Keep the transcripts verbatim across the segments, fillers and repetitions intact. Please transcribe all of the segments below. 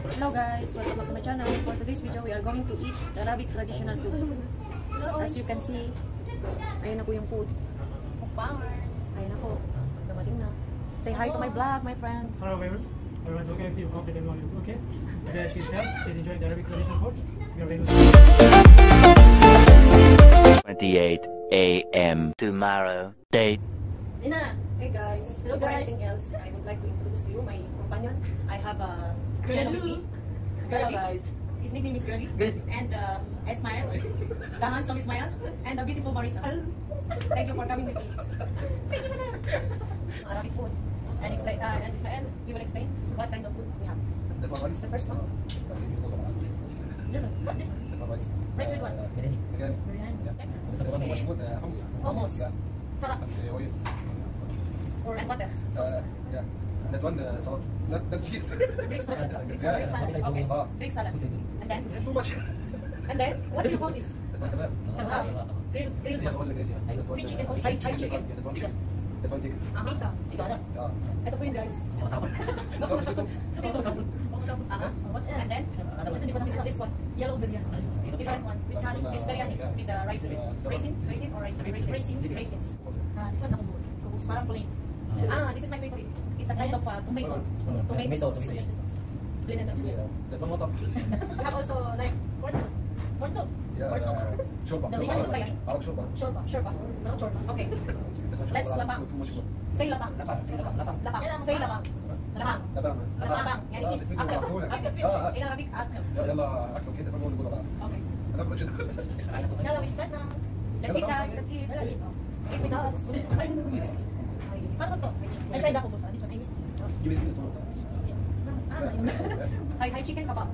Hello guys, welcome back to my channel. For today's video, we are going to eat the Arabic traditional food. As you can see, ayun na po yung food. Ayun na po, dumating na. Say hi to my vlog, my friend. Hello viewers, everyone's okay with you, hope that everyone is okay. Today she's here, she's enjoying the Arabic traditional food. We are going to twenty-eight A M tomorrow. Date. Ina! Hey guys, hello guys. Anything else, I would like to introduce to you my companion. I have a Jenna with me. Girlie. Guys. His nickname is Girlie. Good. And uh, Ismail, the handsome Ismail, and the beautiful Marisa. Thank you for coming with me. Thank you, madam. Arabic food. And explain. Uh, and Ismail, you will explain what kind of food we have. The first The first one. What this one? rice. Rice with what? Biryani. Biryani. بس طبعا مشهور حمص. Hummus. Salad. oil. Or and what else? Uh, yeah. That one the salad. Not not cheese. Greek salad. Greek salad. Okay. Ah. Greek salad. And then? It's too much. And then, what do you call this? Kebab. Kebab. Grilled, grilled Yeah, one. all the yeah. That one. Fried chicken. uh, Fried fried chicken. Yeah, that one chicken. That one chicken. Aha. Ito na. Ah. Ito po yun guys. Ito, ito. Aha. And then, this one. Yellow biryani. Different one. With curry. It's biryani. With the rice. Raisin? Raisin or rice? Raisins. Raisins. Ah, this one na kubus. Kubus, parang plain. Ah, this is my favorite. It's a kind of uh, tomato. Tomato sauce. Blended up. That one what? We have also like corn soup. Corn soup. Yeah. Corn soup. Shorba. The biggest one yan. Arab shorba. Shorba. Shorba. No shorba. Okay. Let's lapang. Too much shorba. Say lapang. Lapang. Lapang. Lapang. Say lapang. Lapang. Labang. Lapang. يعني خلاص إيه؟ يفيدوا أكل. معقولة. أكل. اه إلى ربيك أكل. يلا اكلوا كده فنقول نقول راسك. Okay. انا بدي Yalla, we start na. Let's eat guys. Let's eat. Yalla, eat. Eat with us. Paano to? I tried ako kubus. This one, I missed it. جيب لي Ah, Hi, hi chicken kebab.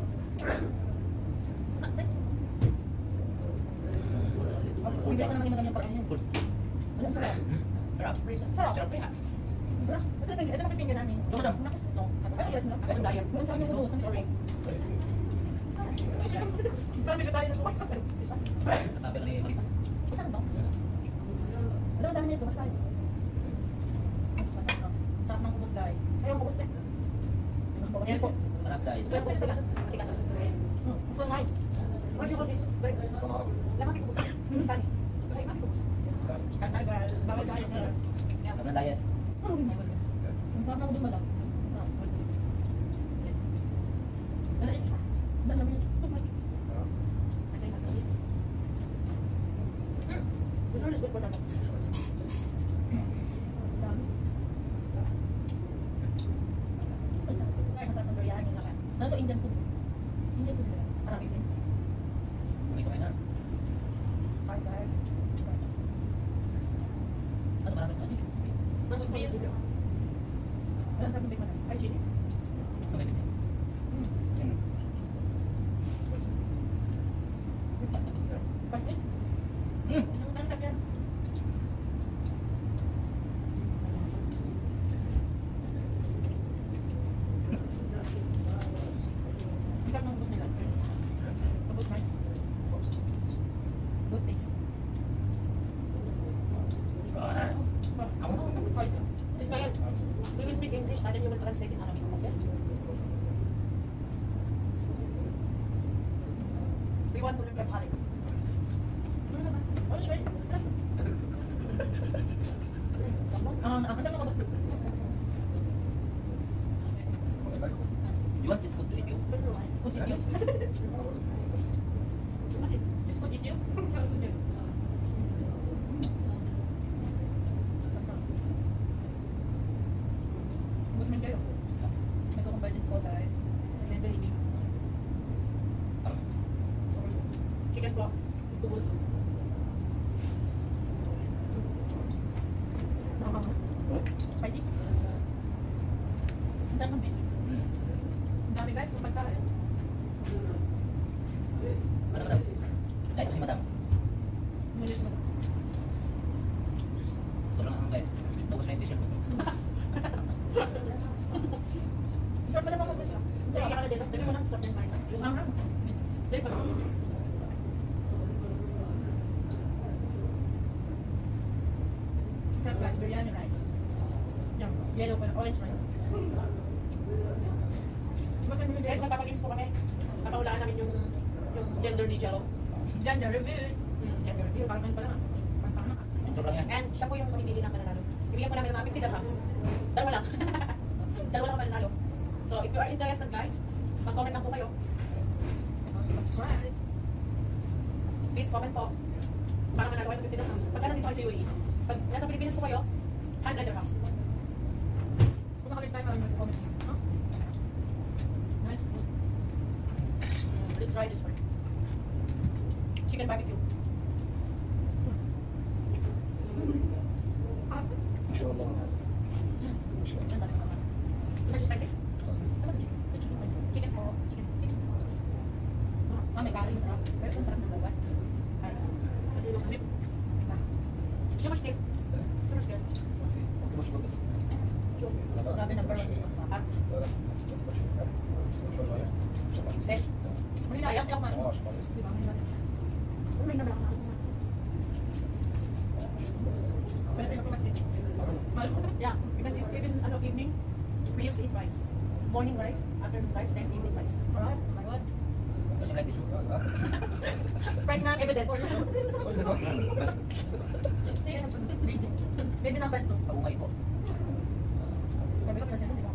Bibilis na naman yung magandang parang yun. Wala, ang sarap. Sarap. Sarap. Sarap. Ito na ito na pipinggan namin. Ito madam. No. Ano yes no? Ano diet? Ano sa yung kubus? Sorry. Kami ka tayo na suwak. Sabi ni Marisa. Isa ba? Ano ang dami nito? Tayo. Sarap ng kubus, guys. Ayaw kubos na. Yan po. Sarap guys. Ayaw kubos na. Tigas. Hmm. Ito ang high. What do you call this? Lamang kubos. Kani. Ay, mami kubos. Kaya guys, bawal tayo. Sarap na diet. Ano yung bawal? Ang sarap ng kubus, madam. Wala, eh. Wala naman yun. This one is good for that. Dami. Ay, masarap ng biryani nga. Ano to, Indian food? Indian food ba? Arabic din. May kamay na. Five guys. Ano ba namin? Ano ba yung video? Wala ang sarap ng big man. Ay, chili. Kamay din. Pansin? Hmm. Ano ang sarap yan? Ang sarap ng kubus nila. Kubus rice. Good taste. Ismael, we will speak English and then you will translate in Arabic, okay? We want to learn Arabic. Oh, sure. Ang ang sarap ng kubus. You want this food to eat you? Kubus eat you? This food eat you? Kubus man kayo. Nagko-converted po guys. Kasi ito ibig. Chicken block. Tubos. Spicy? Ang sarap ng beef. Ang dami guys, ang pagkain. Ano madam? Kahit po si madam. Mulis mo. Sobrang ang guys. Naubos na yung t-shirt. Ang sarap pa naman kubus. Hindi, kaya ka na dito. Dali mo lang, sarap din Marisa. Yung Ang ang Dali pa lang. sarap guys, biryani rice. Yan, yellow pa, orange rice. Guys, magpapagames po kami. Papaulaan namin yung yung gender ni Jello. Gender reveal. Hmm, gender reveal. Parang pa lang. Parang pa lang. Intro lang yan. And siya po yung mamimili ng mananalo. Ibigyan po namin ng mga fifty dirhams. Dalawa lang. Dalawa lang ang mananalo. So, if you are interested guys, mag-comment lang po kayo. Subscribe. Please comment po. Para manalo kayo ng fifty dirhams. Pagka nandito kayo sa U A E, pag nasa Pilipinas po kayo, one hundred dirhams. Kung nakalit tayo, parang mag-comment. Huh? Nice food. Let's try this one. Chicken barbecue. إن شاء الله. إن شاء الله. Ang dami naman. Is it spicy? خلاص. Chicken po. Chicken. Ah, may curry. Sarap. Pero ang sarap ng dalawa. Ay. Sa dulo kami. Siya mas cake. إيه؟ Siya mas cake. ما في. أنت مش بس. لا لا. Grabe number one dito. At لا لا. شو شو شو. شغال. Fish. Muli na, ayaw man. آه شغال. Di ba? Muli natin. Umay na lang. Pero pinag-pitik. Yeah, even even ano evening, we used to eat rice. Morning rice, afternoon rice, then evening rice. Alright, my God. Kasi like this. Pregnant. Evidence. Mas Sige, ano pa? Baby number two. kaumay po. Sabi ko, pinag-pitik. Di ba?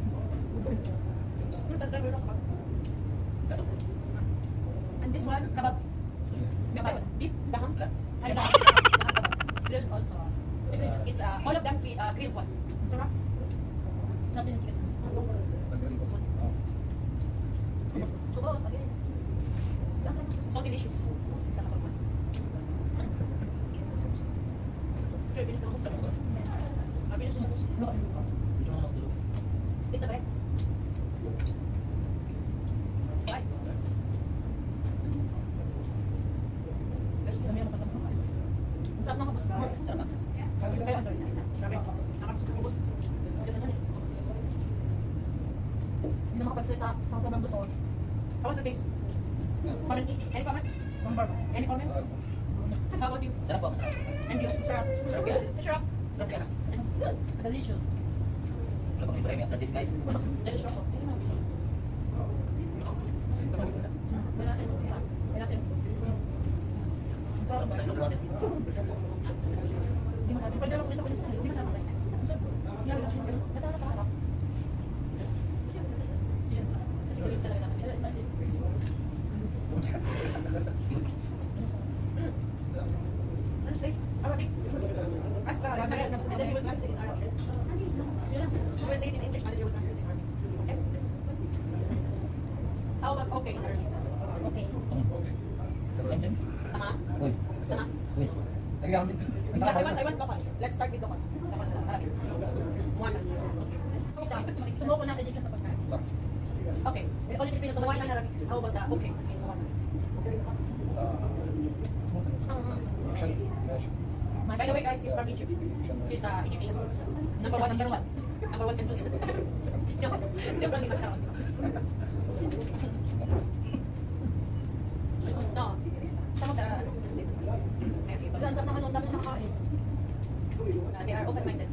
Yung tagtravel ako. Kato. And this one, kabab. Kabab. Beef, daham. Wala. Ay, daham. Grilled also. It's uh, all of them uh, grilled one. Sarap. Sabi ng chicken. تقريبا. آه. Subo, sabi. So delicious. Nakabab one. Okay, bilis na ako sa mga. Ah, bilis na sa mga. Ito na lang tulog. Dito ba? Why? Dami ang matapos. Ang sarap ng kapos ka. Sarap ah. Sabi ko kayo, Andoy. Grabe. Nakapos na ubos. Bilis na dyan eh. Hindi na makapagsalita sa sobrang gusto ko. How was the taste? Comment? Any comment? Number. Any comment? آه. How about you? Sarap po. Masarap. And you? Sarap. Sarap yan. Sarap. Sarap yan. Good. Delicious. Wala pang libre after this guys. Delicious. Any mga gusto? Wala sin. Wala sin. Sarap sa ilog natin. Hindi masabi. Pwede lang ulit ako. Hindi masama guys. Yan, yan, yan. Ito na sarap. Chicken. Kasi kulit talaga namin. Honestly, Arabic. Ask the ask the and then you will translate in Arabic. Yeah. You will say it in English and then you will translate in Arabic. Okay? How about okay in Arabic? Okay. Same, same. Tama? Uy. Tama? Uy. أي عم. أنت Yeah, I want, I عارف. want Dokon. Let's start with Dokon. Dokon, Arabic. One. Okay. Sumuko na Egyptian sa pagkain. صح. Okay. Eh, all Filipino to One in Arabic. How about the okay in one? آه. Ang إيجيبشن. ماشي. By the way, guys, he's from Egypt. إيجيبشن He's ماشي. uh, Egyptian. Number one, number one. Number one, Templus. Joke. Joke lang lipas ako. No. Some of the... Okay, but, Ang sarap ng ano, ang dami ng nakain. uh, they are open-minded.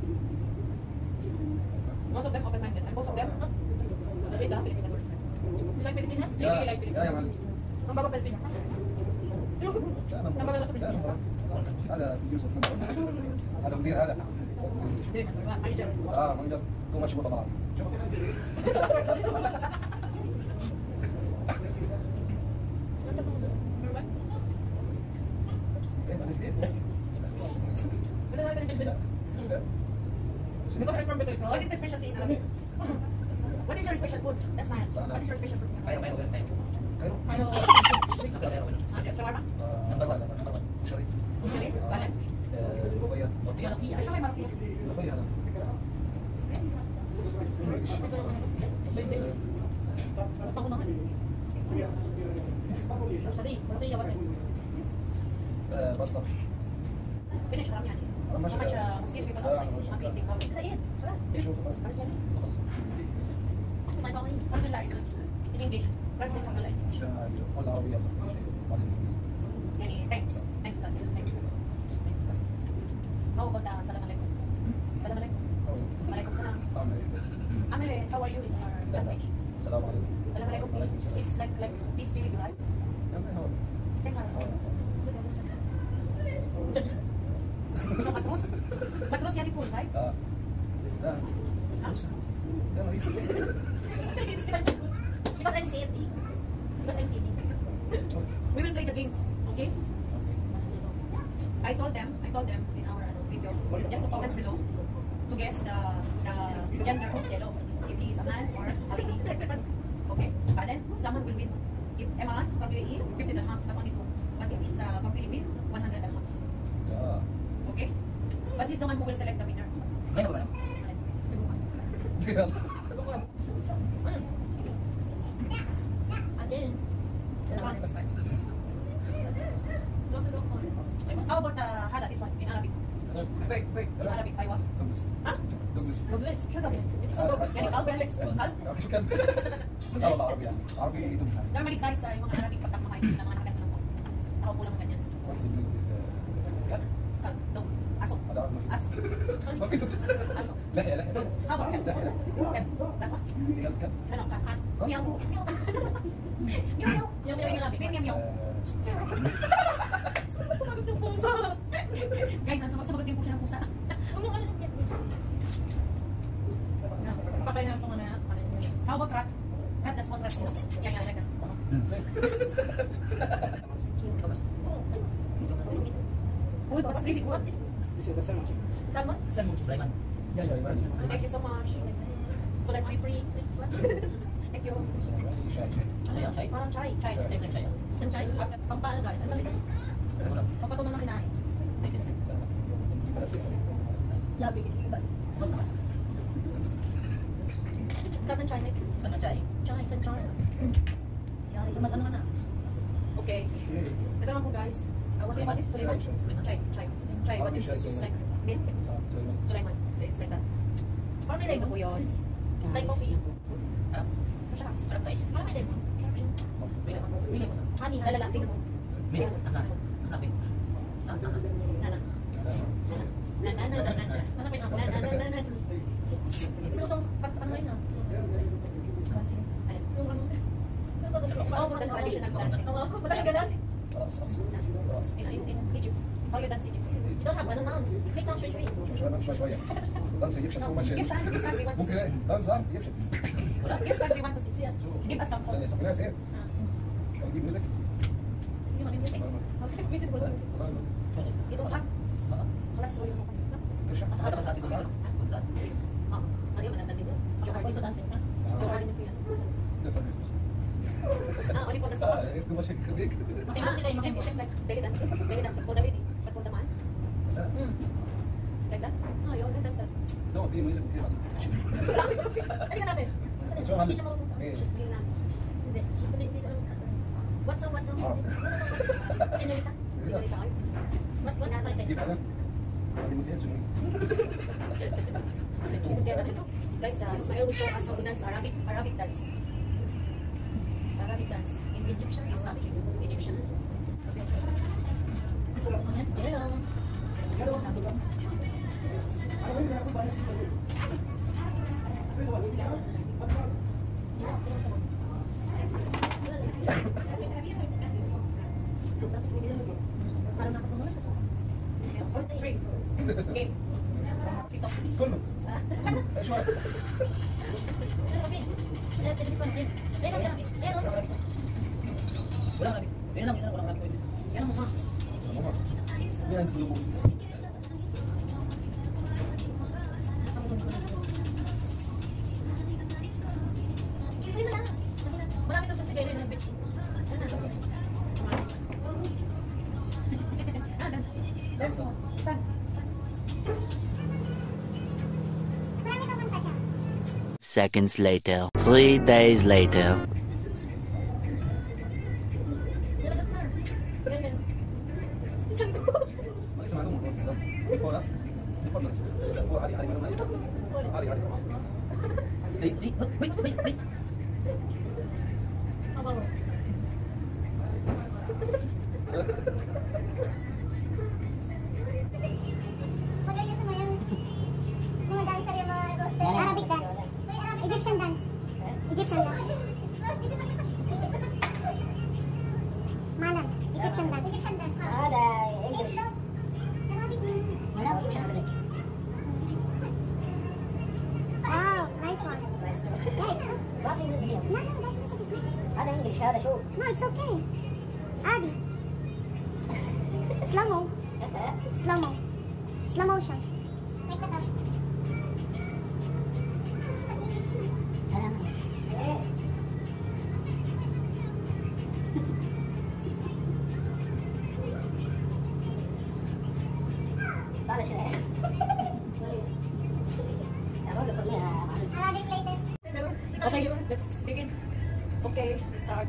Most of them open-minded. And most of them, they love Filipino food. You like Pilipinas? They really like يا Filipino يا food. معلم. Ang bago Pilipinas. أنا Number one sa Pilipinas. هذا يوسف هذا مدير هذا. Hindi, number one. Manager. اه ما يقدر تو ماتش والله العظيم. شوف. Number one? انت تسليم. Ito na natin yung Filipino. Because I'm from Bicol. What is the specialty in Arabic? What is your special food? That's mine. What is your special food? Mayroon, mayroon, mayroon tayo. خير. Ano? Sakto, mayroon, mayroon. Ah, shawarma? Number one, number one. شريف. Shawarma? Balen? رقية. Tortilla. Malaki. Ay, siya may marupia. رقية هذا. Baby. Ano pa ko naman? Sorry, malaki yawan eh. بصلة. Finish, marami yan. أنا ماشي. How much uh, Muslim people outside? Okay, take home. Ito yun. Wala. ايش هو خلاص. Ano siya? خلاص. May bawang Alhamdulillah. In English. Translate Alhamdulillah in English. قول العربية أفضل شيء. بعدين. Yani, thanks. Thanks God. Thanks God. Thanks God. How about uh, salam alaikum? Salam alaikum. Alaikum salam. أعمل إيه؟ Amele, how are you in your language? Assalamualaikum. Assalamualaikum is, is like like peace be with you, right? Say hi. No, Matros? Matros yan full, right? Ah. Dah. Huh? Dah mali. Because I'm safety. Because I'm safety. We will play the games, okay? I told them, I told them in our uh, video, just to comment below to guess the the gender of Yellow. If he is a man or a lady. Okay? But then someone will win. If Emma pag-pili, fifty dirhams na ito. But if it's a pag-Philippine, one hundred dirhams. Ya. Okay? But he's the one who will select the winner. May ba? Again. How about the uh, Hala, this one, in Arabic? Bird, bird, in Arabic, Aywa. Douglas. Huh? Douglas. Douglas, shut up. It's not Douglas. Yani kalb, yani kalb. ايش كان؟ لا والله عربي يعني عربي دوغلاس. Normally guys, uh, yung mga Arabic, pagka mga English na mga nakaganda ng phone. Ako po lang ganyan. كلب. Kalb, dog, aso. هذا عربي ما Aso. في ما في دوغلاس. Aso. لا لا لا. How about cat? لا لا. Cat. Tama? كلب كلب. Ano, cat, cat. Meow. Meow. Meow, meow. Meow, meow, yung Arabic. Meow, meow. Sumagot yung pusa. Guys, nasa sumagot yung pusa ng pusa. Ano ano yan? Pakain ko muna. How about rat? Rat, the small rat. Yan, yan, like that. Good, that's really good. This is the salmon chicken. Salmon? Salmon. Sulaiman. Yeah, yeah, yeah. Thank you so much. So like free free. Thank you. شاي شاي. Saya, saya. Parang chai. Chai. Saya, saya, saya. Isang chai. Pampal guys. Ano ba? Ano lang? Pampatunan ng kinain. بس Labi. Iba. Basta, basta. Sarap ng chai, Nick. Sana chai. Chai, isang chai. Yari, tamad ano ka na. Okay. شاي. Ito naman po guys. Uh, what, what is Sulaiman? Chai, Chai. Chai. Chai. What is it's like? Mint? سليمان. Sulaiman. It's like that. Parang may Ito lemon. po yun. Like coffee. Sarap. Masarap. Sarap guys. Parang may lemon. May lemon. May lemon. Honey. Lalala, sino mo? Mint. Anak. Hanapin. Anak. Nana. Nana, nana, nana. Hanapin ako. Nana, nana, nana. Pero sa ano yun ah. Ayan. Yung ano. Oh, the traditional dancing. Oo, madaling ka dancing. خلاص خلاص خلاص. In, in, in Egypt. How you dance Egypt? You don't have ano sounds. Make sounds شوي شوي. شوي شوي شوي. دانس يفشل هو ماشي. Yes, time, yes, time, we want to ممكن see. ايه؟ دانس ها يفشل. Yes, time, we want to see. Yes. Give us some لا hope. يصفي ناس ايه؟ يجيب ميوزك. Yung ano yung music. Music ko lang. Ito, ha? Kelas tuh yung mukha. كشة. Ada pas saat itu sih. Saat. Oh, ano yung maganda dito? Tsaka ako isa dancing sa. Yung ano siya? لا تفهم. Ah, only for the اه sport. عرفت ماشي كذيك. Ah, sila yung same, same like belly dancing. Belly dancing for the lady, but for the man, Hmm. like that. Ah, you always dance. لا في ميوزك كذا. Hindi ka natin. شو Hindi siya marunong sa. ايه. May lang. Hindi. Hindi hindi alam kanta. What's song? What song? Ah. Senorita. Sinalita kayo. What what type? جيب انا. هذه متهز شنو؟ Kaya natin. Guys, uh, Ismael will show us how to dance Arabic, Arabic dance. Arabic dance. In Egyptian is not Egyptian. Yes, hello. Parang nakatulog sa. Three. Game. Ito. كله. ايش رايك؟ Wala lagi. Yan lang, yan lang, wala lagi. Yan mo ha. وين تلوبوا؟ Marami ito sa gano'n ng bitch. Ah, dance. Dance mo. Stand. Seconds later. Three days later. ما اسمع لهم. فورا. فورا. فورا علي علي علي علي. Wait, wait, wait, wait, wait. Magaling sa mga mga dancer yung mga roster. Arabic dance. Egyptian dance. Egyptian dance. English هذا شو؟ No, it's okay. عادي. Slow mo. Slow mo. Slow motion. Like that up. هذا شو؟ Arabic latest. Okay, let's begin. Okay, let's start.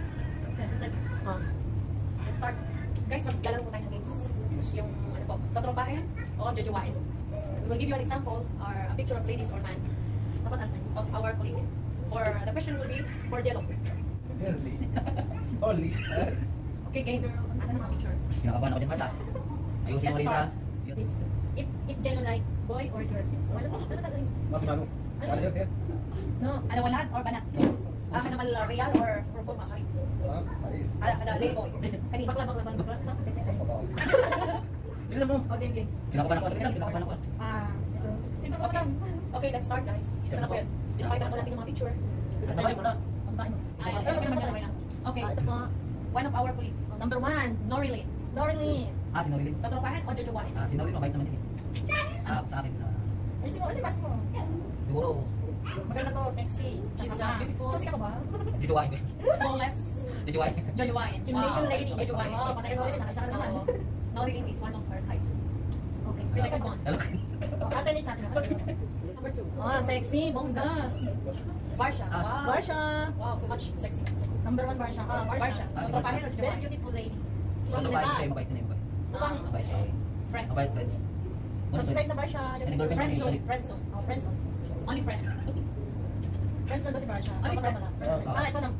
Ah, let's start. Guys, magdalaw po tayo ng games. Yung, ano po, tatropahin o jajawain. We will give you an example or a picture of ladies or man of our colleague. For the question will be for Jello. Early. Only. Okay, game. Asan ang mga picture? Kinakabahan ako dyan, Marta. Ayusin mo rin sa... If if Jello like boy or girl. Ano to? Ano to? ما في معلومة. على جد كده؟ No, ano walad or banat? Ah, ano mal real or or forma kari? اه عليه. Ala, ala, lady boy. Kani bakla bakla bakla bakla. Sex sex sex. Bilisan mo. Oh, game game. Kinakabahan ako sa kita, kinakabahan ako. Ah, ito. Okay. Okay, let's start guys. Ito na po yan. Pinapakita ko natin yung mga picture. Tabay mo na. Ay, so, okay, naman yan. Okay. Ito po. One of our colleague. Number one. Norilyn. Norilyn. Ah, si Norilyn. Tatropahin o jajawain? Ah, si Norilyn, mabait naman din eh. Ah, sa akin, ah, Ay, si mo, si Bas mo. siguro, Maganda to, sexy. She's Saka- uh, beautiful. Ito, siya ka ba? diduwain ko. Flawless. Diduwain. Jajawain. Generation Wow. lady. Jajawain. Wow, patay ka Norilyn, nakasama So, naman. Norilyn is one of her type. Okay. The second one. Hello. Oh, alternate natin. Number two. Oh, sexy. Bongga. Barsha. Ah. Wow. Barsha. Wow, too much sexy. Number one, Barsha. Ah, Barsha. Barsha. Ah, si Tatropahin o Very jajawain? beautiful lady. Kung From mabait siya, Nepal. mabait na mabait. Ah, Mabait siya. okay. Friends. Mabait, friends. Subscribe na Barsha. And girlfriend. Friend zone. Friend zone. Oh, friends. oh. Only friend. Friends na to si Barsha. Only Kapag friend. pala. Ah. Ah, ito na.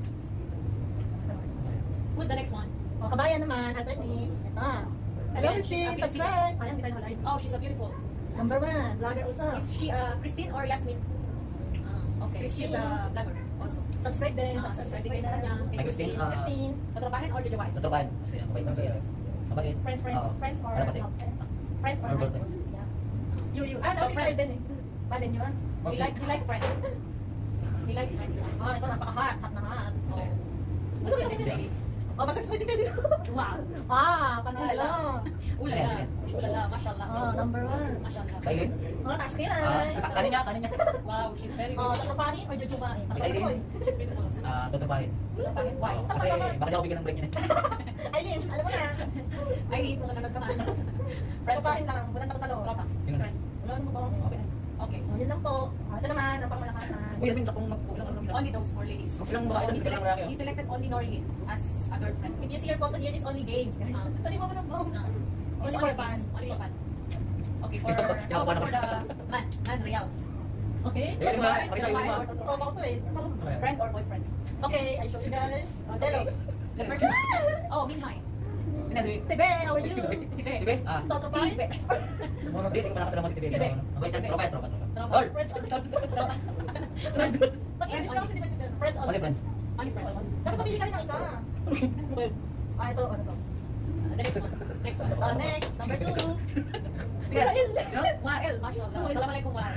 Who's the next one? Oh, kabayan naman, alternate. Ito. Hello, Again, she's a Christine. beauty. Subscribe. Sayang, di tayo live. Oh, she's a beautiful. Number one, vlogger also. Is she uh, Christine or Yasmin? Ah, okay. She's a blogger also. Subscribe din. Ah, subscribe din kayo sa kanya. Thank Ay, you, Christine, Christine. ah, Christine. Tatropahin or jajawain? Tatrabahan. Kasi mabait lang siya. Mabait. Friends, friends, Oo. friends or... Para pati. Friends or... Or girlfriends. Yeah. You, you. Ah, So, no, friend. friend din eh. Paden yun. We like, we like friend. We like friend. Ah, ito, napaka-hot. Hot na hot. Oh. What's the next lady? Oh, basta pwede ka dito. Wow. Ah, panalo. Ulala. Ulala. Mashallah. Oh, number one. Mashallah. Kailin? Oh, taas ka Ah, na. kanin niya, kanin niya. Wow, she's very Oh, beautiful. tatrapahin or jujubahin? Kailin. She's beautiful also. Ah, tatrabahin. Tatropahin. Why? Oo, kasi baka di ako bigyan ng break niya. Aileen, alam mo na. Ay, kung nanonood ka man. Friends. Tatrapahin lang. Walang tatalo. Tropa. Yun na. Friend. Wala naman ba? Okay. Okay. Oh, yun lang po. Ah, ito naman, ang pangmalakasan. Uy, Yasmin, sakong magkulang ano lang. Only those for ladies. Huwag silang So, babae, he, huwag silang select, lalaki, oh. he selected only Norilyn as a girlfriend. If you see your photo here, it's only games. guys. Ah. Dali mo ba ng phone? Uh, Only it's for only fun. fun. Only for fun. Okay, for, Yeah, how about fun. for the man? Man, real. Okay. Eh, di ba? Pakisa mo ba? Tropa ko to eh. Friend or boyfriend? Okay, I show you guys. Oh, Delo. The first Oh, Minhai. Sino si... Tibe, how are you? Si Be. Tibe? Ah. Tatrapahin? Tibe. Hindi, hindi ko pa nakasalaman si Tibe. Tibe. Mabait yan. Tropa yan, tropa. tropa. Tropa. Ol! Friends only. Friend. Pag-English lang si Tibe. Friends Only only. friends. Only friends. Dapat pumili ka rin ng isa. Okay. Ah, ito, ano to? Uh, the next one. Next one. Oh, next, number two. Sino? Wael, mashallah. Assalamualaikum Wael.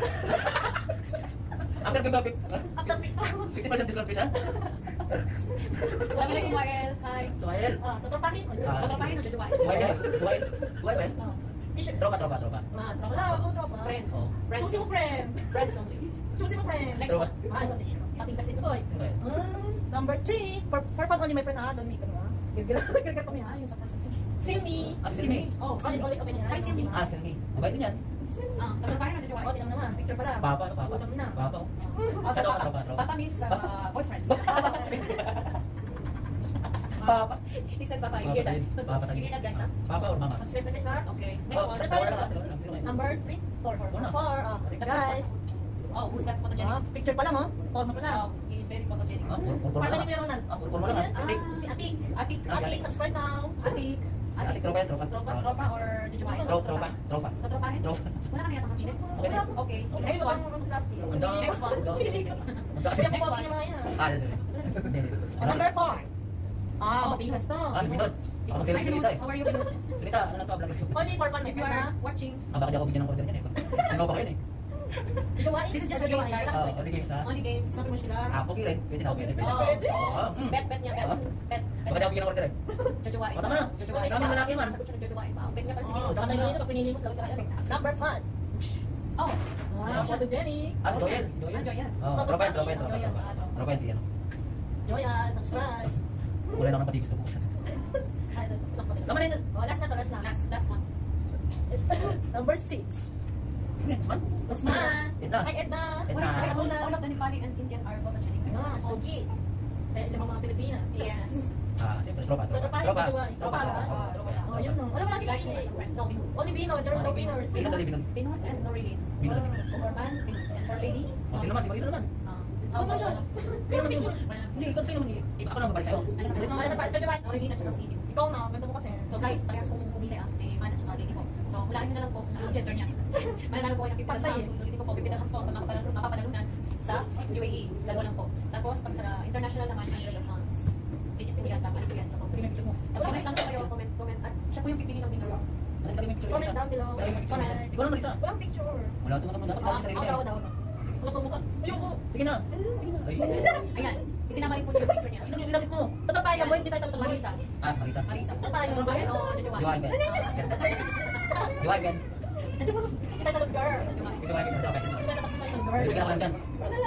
After Big Big. After pick. fifty percent discount please, ha? Assalamualaikum Wael. Hi. Suwael. Ah, tatrapahin. Ah. Tatrapahin o jajawain? Suwael. Suwael. Suwael ba yan? Ah, Fisher. Tropa, tropa, tropa. Ah, Wala, tropa. ako tropa. Friend. Oh. Friends. Choosy mo friend. Friends only. Choosy mo friend. Next Tropa. one. Ah, ito sige. Pating kasi ito boy. Okay. Ah, number three. For, for fun only my friend ah. Don't make ano ah. Gagawin kami ah. Ah, yung sa first. Silmi. Ah, si Silmi. Oh, always always open yan. Hi, Silmi. Ah, Silmi. Mabait din yan. Ah, tatrapahin o Oh, jajawain? tingnan mo naman. Picture pala. Papa, papa. Ulam na. Papa. Oh, sa Tropa, papa. tropa, tropa. Papa means uh, boyfriend. Papa. He said papa. You Papa hear that? tayo. Papa tayo. You hear that, guys, ha? Papa or mama? Subscribe na guys ha. Okay. Next Oh, one. dalawa na lang, dalawa na lang. Sino kayo? Number three. Four, four, Una. four. Four. Ah, guys. Oh, who's that photogenic? Ah, picture pa lang oh. Forma pa lang. Oh, he is very photogenic. Ah, pur- pur- pur- Parang pur- ni Ronan. Ah, pur- pur- pur- Ah, Atik. si Atik. Atik. Ah, si Atik, Atik. subscribe now. Atik. Atik, tropa yan, tropa. Tropa, tropa or jajawain? Tropa, tropa, tropa. Tatrapahin? Tropa. Wala ka na yata kang chine? Okay na. Okay. Okay, Next so one. ang plastic. Ang dami. Next one. Ang dami. Ang dami. Kaya Next po one. na mga yan. Ah, hindi, hindi. Hindi, hindi. Ah, number four. Ah, matigas to. Ah, si Binod. Ah, Hi, magsalita si Sinita eh. How are you? Sinita, ano lang to, vlog. Only for fun, my If you friend ha. are watching, Ah, baka di ako bigyan ng order niyan eh. Ano pa kayo eh? This is just a game, guys. Oh, only games ha? Only games. Sabi mo sila. Ah, okay rin. Pwede na, pwede, pwede. Oh, Pwede. Oh, mm. bet, bet niya, bet. Oh. Bet. Baka daw bigyan ng order eh. Jojowain. Oh, tama na. Jojowain. Tama na, lalaki man. Sagot siya ng jojowain pa. Bet niya pala si Oh, Dino. dapat tayo dito pag pinili mo talaga kasi. Number five. Oh. Wow, shout to Jenny. Ah, si Joel. Ah, Joel. Oh, tropa yan, tropa yan, tropa yan. Joel, ah, tropa. Tropa yan, sige. ano. Joya, subscribe. Wala na akong patibis na bukas. Tama na yun. Oh, last na to, last na. Last, last one. Number six. Man? Osman. Edna. Hi, Edna. Edna. Hi, All, Edna. all of the Nepali and Indian are photogenic. Ah, Sogi. Eh, limang mga Pilipina. Yes. Ah, siyempre, tropa, tropa. Tropa, Tropa. tropa. Tropa. Tropa. Tropa. Oh, yun no. Ano ba She si likes me as a friend. No, Binu. Only Bino, Jordan no Bino. Bino dali, Bino. Binu and Norilyn. Bino dali. For man, Binu. And for lady. Oh, sino naman? Si Marisa naman. Ah. Ano ba siya? Sino naman yun? Hindi, ikaw sino naman yun? Ikaw na babalik sa'yo. Ano Alis na kayo, Jojowain. Norilyn at saka si Binu. Ikaw na, ganda mo kasi. So guys, parehas kong pumili ah, may man at saka lady po. So hulaan nyo na lang po kung anong gender niya. Mananalo po kayo ng fifty Pantay pounds. Ulitin ko po, fifty pounds po ang mapapanalunan mapapanalunan sa U A E. Dalawa lang po. Tapos pag sa international naman, one hundred pounds. Legit po yan, tama po yan. Tapos comment lang po kayo, comment, comment. At siya po yung pipili ng winner. Ano ka rin may picture Comment Marisa? down below. Dali, may picture Marisa. Ikaw na Marisa. Walang picture. Wala ito mga dapat sabi sa sarili Ah, niya. daw, daw. Wala pang mukha. Ayoko. Sige na. Sige na. Ay. Ayan, isinama rin po yung picture niya. Ilapit ilapit mo. Tatrapahin ka mo, hindi tayo tatrapahin. Marisa. Ah, si Marisa. Marisa. Tatrapahin mo ba yan? O, Diwain Ben. Diwain Ben. Hindi tayo tatrapahin. Ito nga kita sa kapatid. Hindi tayo tatrapahin. Bigyan ako ng chance.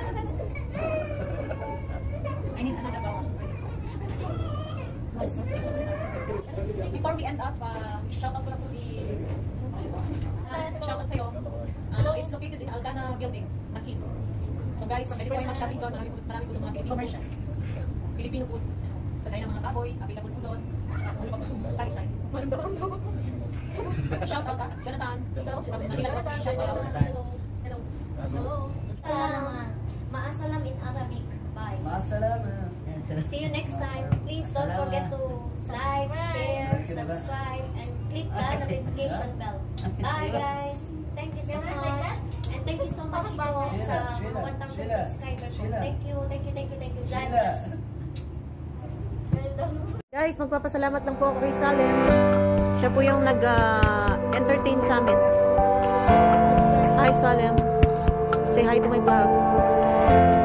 I need another bowl. Before we end up, uh, shout out ko lang po si uh, shout out sa'yo. Uh, it's located in Aldana Building, Nakid. So guys, pwede po kayo mag-shopping doon. Marami po, marami po doon mga Filipino commercial. Filipino food. Kagaya ng mga baboy, available po doon. At ano pa po, sari-sari. Shout out ah, Jonathan. Sa Pilar City, shout out. Hello. Hello. Hello. Salamat. Maasalam in Arabic. Bye. Masalama. See you next time. Please don't forget to like, share, subscribe, and click the notification bell. Bye guys. Thank you so much. And thank you so much po sa mga one thousand subscribers. Thank you, thank you, thank you, thank you guys. Guys, magpapasalamat lang po ako kay Salem. Siya po yung nag-entertain sa amin. Hi Salem. Say hi to my vlog.